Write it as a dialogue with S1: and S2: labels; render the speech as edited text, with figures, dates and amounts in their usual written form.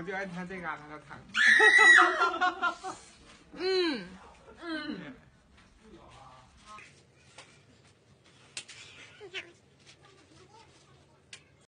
S1: 就爱他这嘎达的汤。